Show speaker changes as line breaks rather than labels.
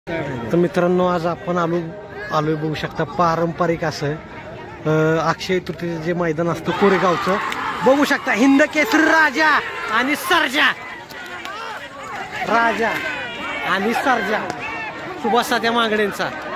तर मित्रांनो आज आपण आलोय बघू शकता पारंपरिक असं अक्षय तृतीयेचं जे मैदान असतं कोरेगावचं बघू शकता हिंद केसरी राजा आणि सर्जा सुभाष सात्या मांगडेंचा